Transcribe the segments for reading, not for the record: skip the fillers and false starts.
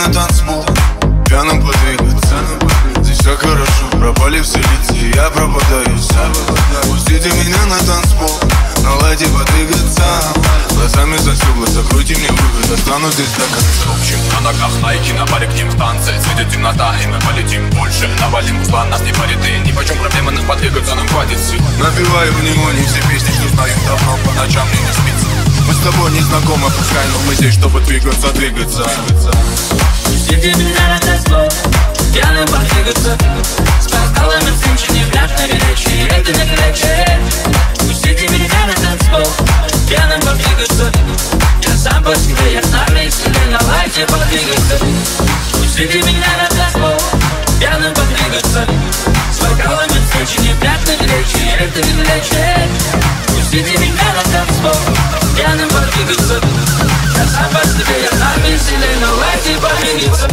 на танцпол, пьяным подвигаться. Здесь все хорошо, пропали все лица, и я пропадаю сам. Пустите меня на танцпол, наладьте подвигаться. Глазами засюбло, закройте мне выход, останусь здесь до конца. В общем, на ногах Найки, на баре к ним станция. Светит темнота, и мы полетим больше. Навалим узла, нас не парит, и ни почем проблемы нам подвигаться, нам хватит сил. Напеваю внимание все песни, что знаю давно, по ночам мне не спится. Мы с тобой не знакомы, пускай, но мы здесь, чтобы двигаться. Пустите меня на танцпол, пьяным подвигаться. С бокалами в цинчине, пляж на горячий, это не горячее. Пустите меня на танцпол, пьяным подвигаться. Я сам по себе, я сам веселый, на лайте подвигаться. Пустите меня на танцпол, пьяным подвигаться. С бокалами в цинчине, пляж на горячий, это не горячее. Пустите меня на танцпол, пьяным подвигаться. Я сам по себе, я сам веселый, на лайте подвигаться.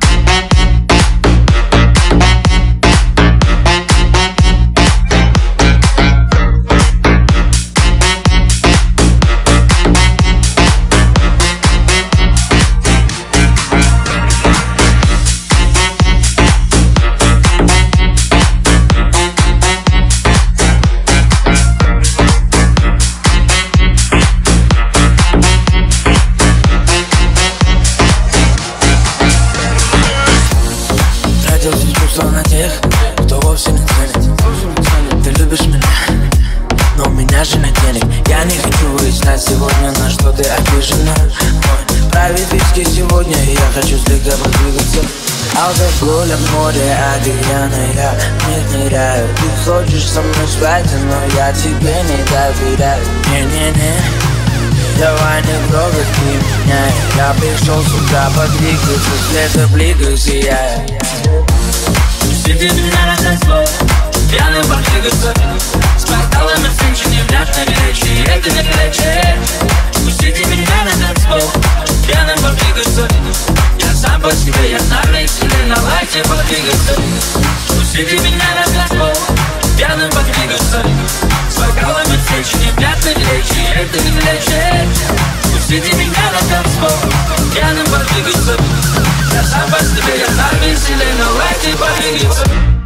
На тех, кто вовсе не ценит. Ты любишь меня, но у меня же нет денег. Я не хочу выяснять сегодня, на что ты обижена. Правит виски сегодня, и я хочу слегка подвигаться. Алкоголь, море, океаны, я не ныряю. Ты хочешь со мной спать, но я тебе не доверяю. Не-не-не, давай не трогай ты меня. Я пришел сюда подвигаться, света блика сияет. Пустите меня на танцпол, пьяным подвигаться. С бокалами в цинчине, пляж на горячий, это не горячее. Пустите меня на танцпол, пьяным подвигаться. Я сам по себе, я сам веселый, на лайте подвигаться. Пустите меня на танцпол, пьяным подвигаться. С бокалами в цинчине, пляж на горячий, это не горячее. Пустите меня на танцпол, пьяным подвигаться. Я сам по себе, я сам веселый, на лайте подвигаться.